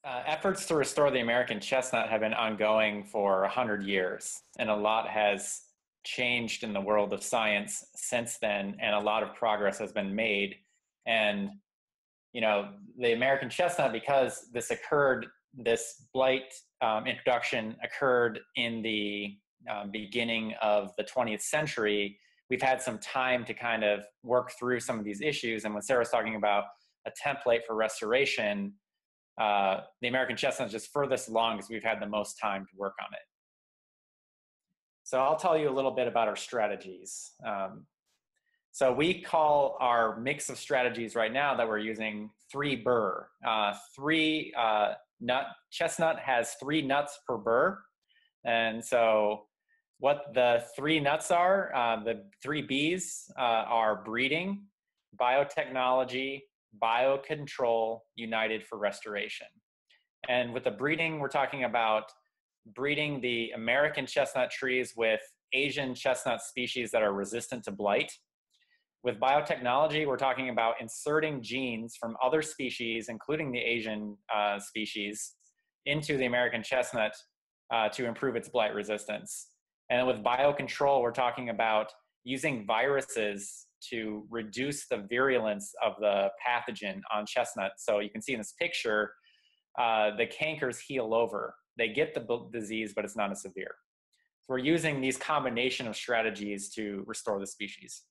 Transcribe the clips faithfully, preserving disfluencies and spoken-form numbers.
Uh, efforts to restore the American chestnut have been ongoing for a hundred years, and a lot has changed in the world of science since then, and a lot of progress has been made. And, you know, the American chestnut, because this occurred, this blight um, introduction occurred in the um, beginning of the twentieth century, we've had some time to kind of work through some of these issues. And when Sarah's talking about a template for restoration, Uh, the American chestnut is just furthest along because we've had the most time to work on it. So I'll tell you a little bit about our strategies. Um, so we call our mix of strategies right now that we're using three burr. Uh, three uh, nut chestnut has three nuts per burr, and so what the three nuts are, uh, the three B's uh, are breeding, biotechnology, Biocontrol, united for restoration. And with the breeding, we're talking about breeding the American chestnut trees with Asian chestnut species that are resistant to blight. With biotechnology, we're talking about inserting genes from other species, including the Asian uh, species, into the American chestnut uh, to improve its blight resistance. And with biocontrol, we're talking about using viruses to reduce the virulence of the pathogen on chestnut. So you can see in this picture, uh, the cankers heal over. They get the disease, but it's not as severe. So we're using these combination of strategies to restore the species.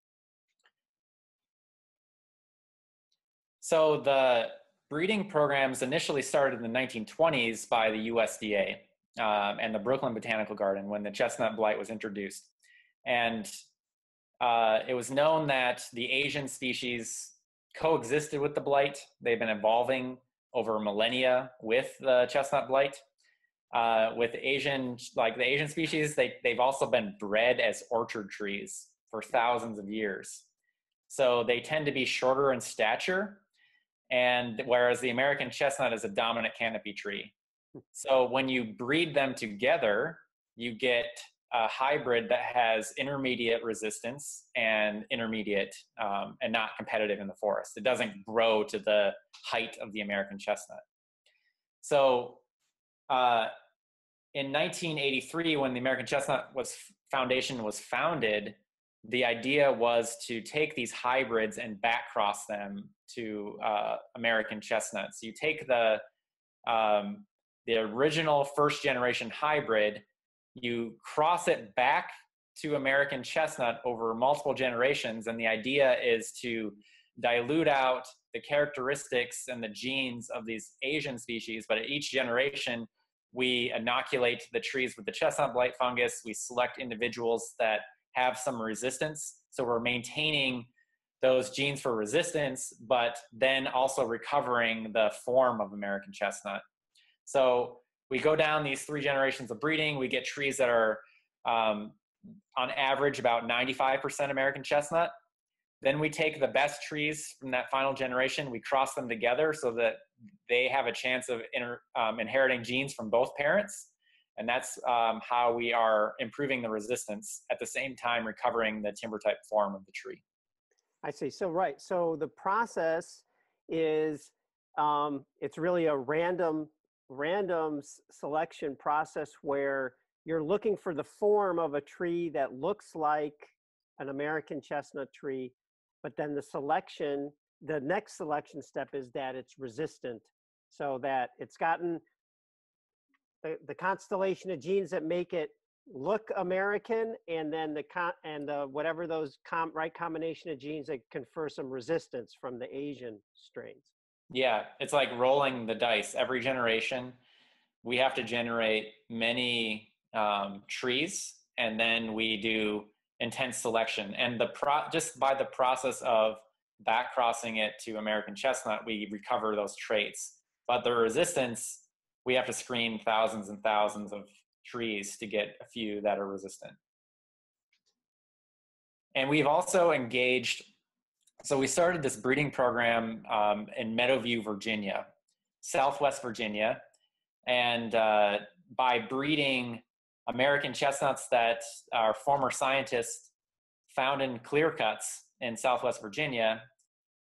So the breeding programs initially started in the nineteen twenties by the U S D A um, and the Brooklyn Botanical Garden when the chestnut blight was introduced. And Uh, it was known that the Asian species coexisted with the blight. They've been evolving over millennia with the chestnut blight. Uh, with Asian, like the Asian species, they, they've also been bred as orchard trees for thousands of years. So they tend to be shorter in stature, and whereas the American chestnut is a dominant canopy tree. So when you breed them together, you get a hybrid that has intermediate resistance and intermediate um, and not competitive in the forest. It doesn't grow to the height of the American chestnut. So uh, in nineteen eighty-three, when the American Chestnut was, Foundation was founded, the idea was to take these hybrids and backcross them to uh, American chestnuts. You take the, um, the original first generation hybrid, you cross it back to American chestnut over multiple generations, and the idea is to dilute out the characteristics and the genes of these Asian species, but at each generation, we inoculate the trees with the chestnut blight fungus. We select individuals that have some resistance, so we're maintaining those genes for resistance, but then also recovering the form of American chestnut. So we go down these three generations of breeding, we get trees that are um, on average about ninety-five percent American chestnut. Then we take the best trees from that final generation, we cross them together so that they have a chance of inter, um, inheriting genes from both parents. And that's um, how we are improving the resistance at the same time recovering the timber type form of the tree. I see. So, right. So the process is, um, it's really a random, random selection process where you're looking for the form of a tree that looks like an American chestnut tree, but then the selection, the next selection step is that it's resistant, so that it's gotten the, the constellation of genes that make it look American, and then the con and the whatever those com right combination of genes that confer some resistance from the Asian strains. Yeah, it's like rolling the dice. Every generation, we have to generate many um, trees, and then we do intense selection. And the pro just by the process of back crossing it to American chestnut, we recover those traits. But the resistance, we have to screen thousands and thousands of trees to get a few that are resistant. And we've also engaged, so we started this breeding program um, in Meadowview, Virginia, Southwest Virginia. And uh, by breeding American chestnuts that our former scientists found in clear cuts in Southwest Virginia,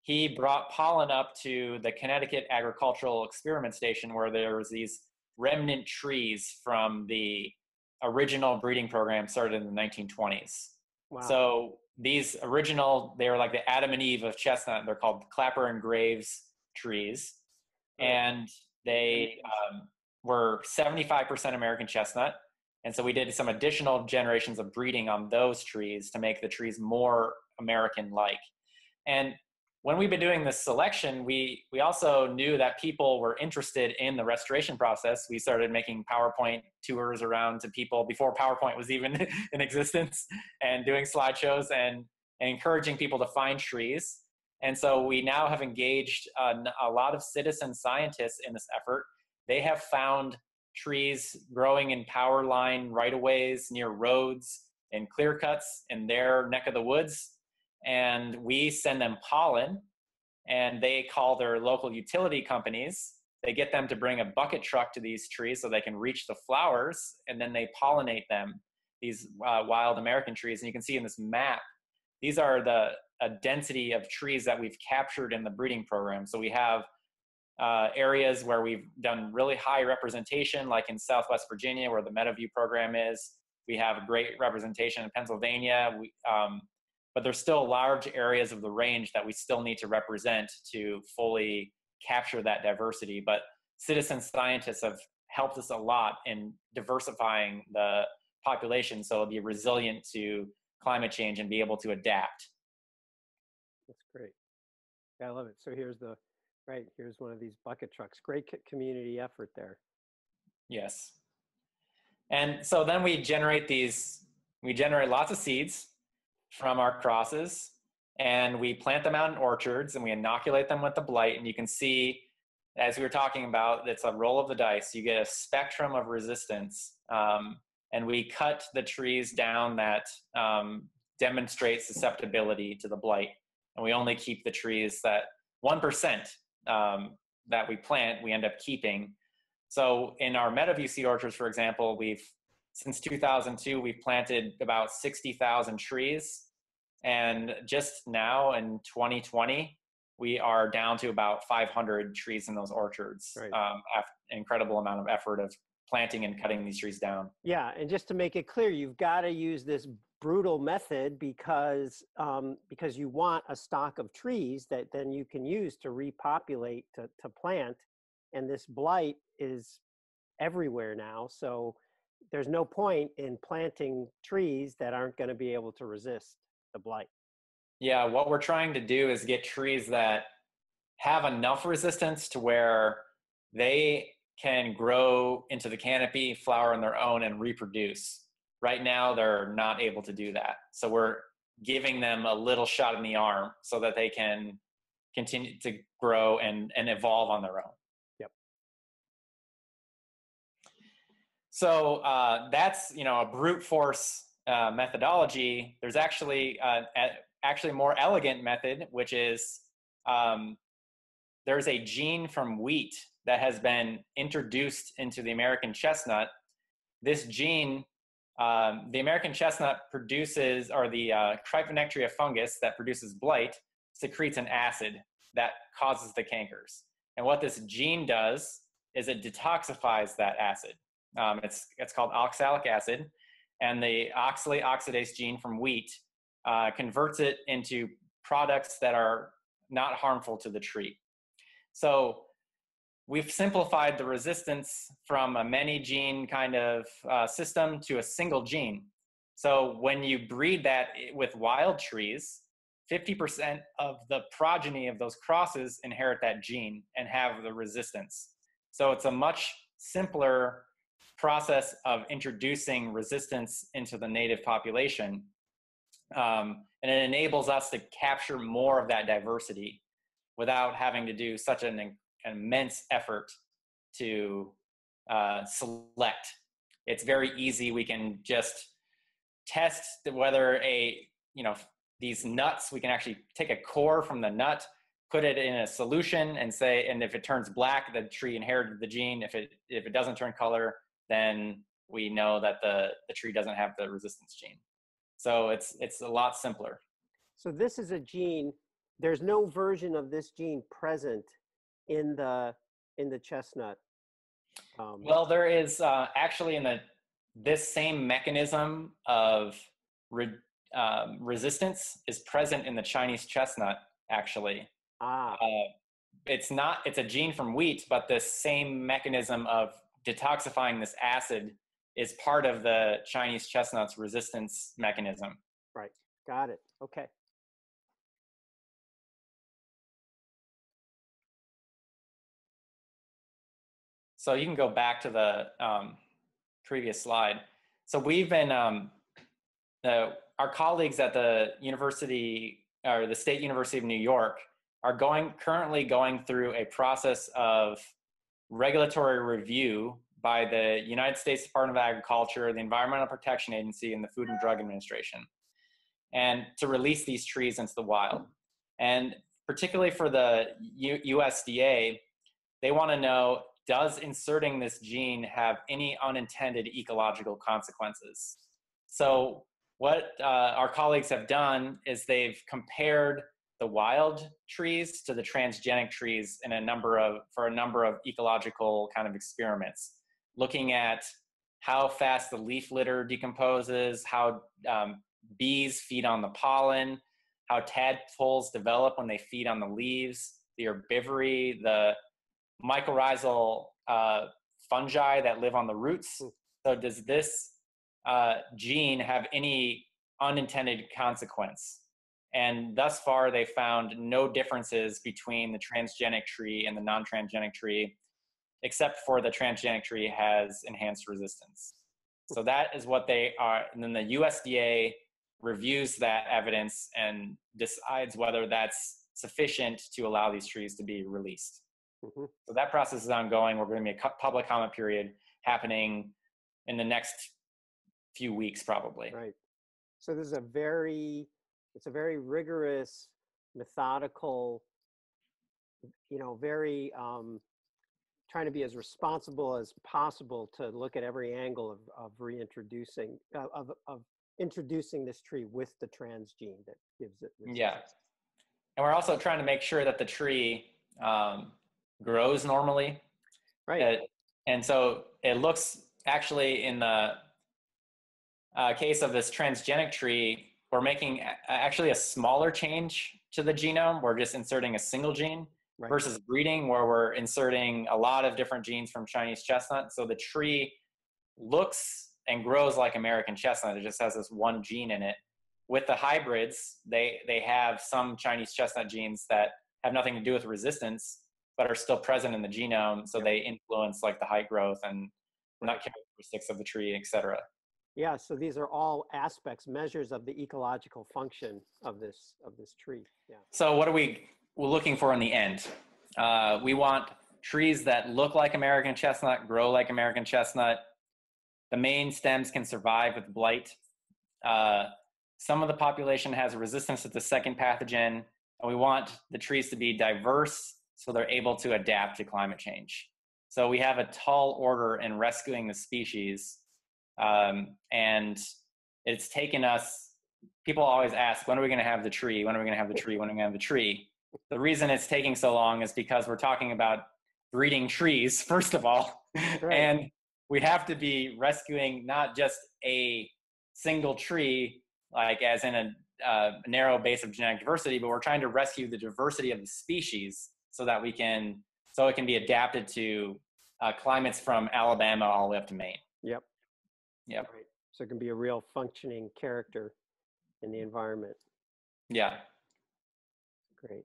he brought pollen up to the Connecticut Agricultural Experiment Station where there was these remnant trees from the original breeding program started in the nineteen twenties. Wow. So these original, they were like the Adam and Eve of chestnut. They're called Clapper and Graves trees. Right. And they um, were seventy-five percent American chestnut. And so we did some additional generations of breeding on those trees to make the trees more American-like. And when we've been doing this selection, we, we also knew that people were interested in the restoration process. We started making PowerPoint tours around to people before PowerPoint was even in existence, and doing slideshows and, and encouraging people to find trees. And so we now have engaged a, a lot of citizen scientists in this effort. They have found trees growing in power line right-of-ways near roads and clear cuts in their neck of the woods. And we send them pollen, and they call their local utility companies. They get them to bring a bucket truck to these trees so they can reach the flowers, and then they pollinate them, these uh, wild American trees. And you can see in this map, these are the a density of trees that we've captured in the breeding program. So we have uh, areas where we've done really high representation, like in Southwest Virginia, where the Meadowview program is. We have great representation in Pennsylvania. We, um, but there's still large areas of the range that we still need to represent to fully capture that diversity. But citizen scientists have helped us a lot in diversifying the population so it'll be resilient to climate change and be able to adapt. That's great. Yeah, I love it. So here's the, right, here's one of these bucket trucks. Great community effort there. Yes. And so then we generate these, we generate lots of seeds from our crosses, and we plant them out in orchards, and we inoculate them with the blight. And you can see, as we were talking about, it's a roll of the dice. You get a spectrum of resistance, um, and we cut the trees down that um, demonstrate susceptibility to the blight. And we only keep the trees that one percent um, that we plant, we end up keeping. So in our Meadowview seed orchards, for example, we've, since two thousand two, we've planted about sixty thousand trees. And just now in twenty twenty, we are down to about five hundred trees in those orchards. Right. Um, an incredible amount of effort of planting and cutting these trees down. Yeah, and just to make it clear, you've got to use this brutal method because, um, because you want a stock of trees that then you can use to repopulate, to, to plant. And this blight is everywhere now. So there's no point in planting trees that aren't going to be able to resist the blight. Yeah, what we're trying to do is get trees that have enough resistance to where they can grow into the canopy, flower on their own, and reproduce. Right now, they're not able to do that. So we're giving them a little shot in the arm so that they can continue to grow and, and evolve on their own. So uh, that's, you know, a brute force uh, methodology. There's actually uh, a, actually more elegant method, which is um, there's a gene from wheat that has been introduced into the American chestnut. This gene, um, the American chestnut produces, or the uh, Cryphonectria fungus that produces blight, secretes an acid that causes the cankers. And what this gene does is it detoxifies that acid. Um, it's, it's called oxalic acid, and the oxalate oxidase gene from wheat uh, converts it into products that are not harmful to the tree. So we've simplified the resistance from a many gene kind of uh, system to a single gene. So when you breed that with wild trees, fifty percent of the progeny of those crosses inherit that gene and have the resistance. So it's a much simpler process of introducing resistance into the native population. Um, and it enables us to capture more of that diversity without having to do such an, an immense effort to uh, select. It's very easy. We can just test whether a, you know, these nuts, we can actually take a core from the nut, put it in a solution and say, and if it turns black, the tree inherited the gene. If it, if it doesn't turn color, then we know that the, the tree doesn't have the resistance gene. So it's, it's a lot simpler. So this is a gene there's no version of this gene present in the in the chestnut. Um, Well, there is uh, actually in the this same mechanism of re, um, resistance is present in the Chinese chestnut. Actually, ah, uh, it's not. It's a gene from wheat, but the same mechanism of detoxifying this acid is part of the Chinese chestnut's resistance mechanism. right. Got it. Okay. So you can go back to the um, previous slide. So we've been, um, uh, our colleagues at the University, or the State University of New York, are going currently going through a process of regulatory review by the United States Department of Agriculture, the Environmental Protection Agency, and the Food and Drug Administration, and to release these trees into the wild. And particularly for the U USDA, they want to know, does inserting this gene have any unintended ecological consequences? So what uh, our colleagues have done is they've compared the wild trees to the transgenic trees in a number of, for a number of ecological kind of experiments, looking at how fast the leaf litter decomposes, how um, bees feed on the pollen, how tadpoles develop when they feed on the leaves, the herbivory, the mycorrhizal uh, fungi that live on the roots. So does this uh, gene have any unintended consequence? And thus far, they found no differences between the transgenic tree and the non-transgenic tree, except for the transgenic tree has enhanced resistance. So that is what they are. And then the U S D A reviews that evidence and decides whether that's sufficient to allow these trees to be released. Mm-hmm. So that process is ongoing. We're going to be a public comment period happening in the next few weeks, probably. Right. So this is a very, it's a very rigorous, methodical, you know, very um, trying to be as responsible as possible to look at every angle of, of reintroducing, uh, of, of introducing this tree with the trans gene that gives it resistance. Yeah. And we're also trying to make sure that the tree um, grows normally. Right. Uh, and so it looks actually in the uh, case of this transgenic tree, we're making actually a smaller change to the genome. We're just inserting a single gene, right, versus breeding where we're inserting a lot of different genes from Chinese chestnut. So the tree looks and grows like American chestnut. It just has this one gene in it. With the hybrids, they, they have some Chinese chestnut genes that have nothing to do with resistance, but are still present in the genome. So they influence like the height growth and nut characteristics of the tree, et cetera. Yeah, so these are all aspects, measures of the ecological function of this of this tree. Yeah. So what are we we're looking for in the end? Uh, we want trees that look like American chestnut, grow like American chestnut. The main stems can survive with blight. Uh, some of the population has resistance to the second pathogen, and we want the trees to be diverse so they're able to adapt to climate change. So we have a tall order in rescuing the species. Um, and it's taken us, people always ask, when are we going to have the tree? When are we going to have the tree? When are we going to have the tree? The reason it's taking so long is because we're talking about breeding trees, first of all. Right. And we have to be rescuing not just a single tree, like as in a, uh, narrow base of genetic diversity, but we're trying to rescue the diversity of the species so that we can, so it can be adapted to uh, climates from Alabama all the way up to Maine. Yep. Yep. Right. So it can be a real functioning character in the environment. Yeah. Great.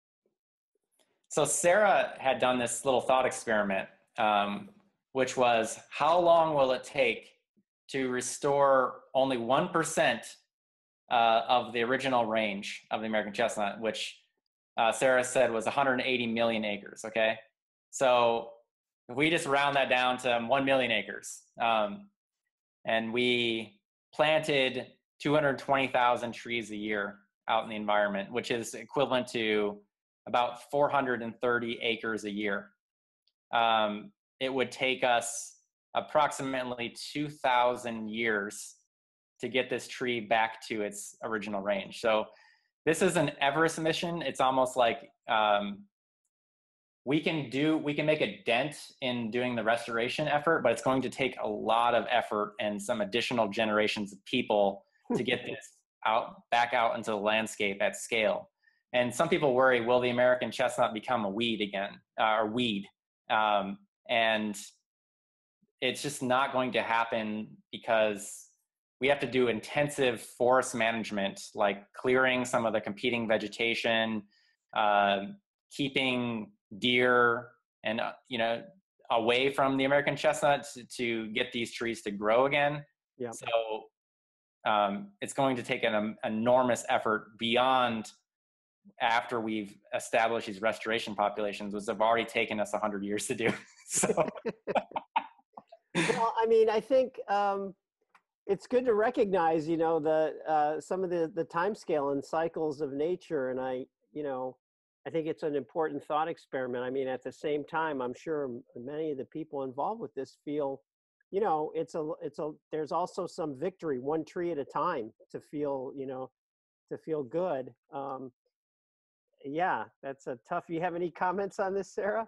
So Sara had done this little thought experiment, um, which was, how long will it take to restore only one percent uh, of the original range of the American chestnut, which uh, Sara said was one hundred eighty million acres, okay? So if we just round that down to one million acres, um, and we planted two hundred twenty thousand trees a year out in the environment, which is equivalent to about four hundred thirty acres a year. Um, it would take us approximately two thousand years to get this tree back to its original range. So this is an Everest mission. It's almost like um, we can do, we can make a dent in doing the restoration effort, but it's going to take a lot of effort and some additional generations of people to get this out, back out into the landscape at scale. And some people worry, will the American chestnut become a weed again, uh, or weed? Um, and it's just not going to happen because we have to do intensive forest management, like clearing some of the competing vegetation, uh, keeping deer and, uh, you know, away from the American chestnut to, to get these trees to grow again. Yeah. So um, it's going to take an um, enormous effort beyond after we've established these restoration populations, which have already taken us a hundred years to do. So. Well, I mean, I think um, it's good to recognize, you know, the uh, some of the the time scale and cycles of nature, and I, you know, I think it's an important thought experiment. I mean, at the same time, I'm sure many of the people involved with this feel, you know, it's a it's a there's also some victory, one tree at a time, to feel, you know, to feel good. Um, yeah, that's a tough. You have any comments on this, Sarah?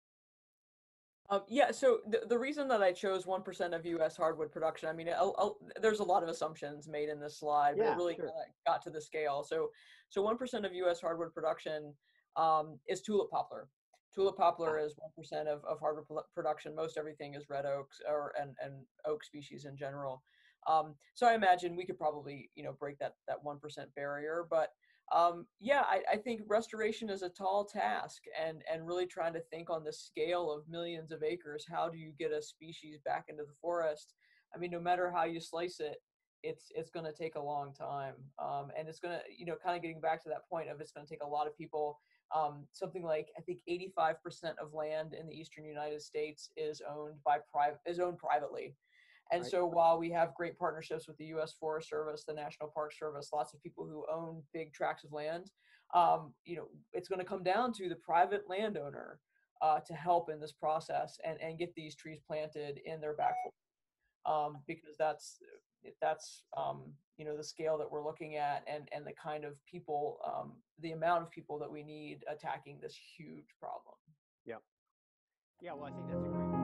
Um, yeah, so the, the reason that I chose one percent of U S hardwood production, I mean, I'll, I'll, there's a lot of assumptions made in this slide, but Yeah, it really sure. kinda got to the scale. So, so one percent of U S hardwood production um, is tulip poplar. Tulip poplar is one percent of, of hardwood production. Most everything is red oaks or and, and oak species in general. Um, so I imagine we could probably, you know, break that, that one percent barrier, but um, yeah, I, I think restoration is a tall task, and, and really trying to think on the scale of millions of acres, how do you get a species back into the forest? I mean, no matter how you slice it, it's, it's going to take a long time. Um, and it's going to, you know, kind of getting back to that point of it's going to take a lot of people. Um, something like, I think eighty-five percent of land in the Eastern United States is owned by private, is owned privately. And Right. so while we have great partnerships with the U S Forest Service, the National Park Service, lots of people who own big tracts of land, um, you know, it's going to come down to the private landowner uh, to help in this process and, and get these trees planted in their back, um, because that's that's um, you know, the scale that we're looking at, and and the kind of people, um, the amount of people that we need attacking this huge problem. Yeah. Yeah. Well, I think that's a great.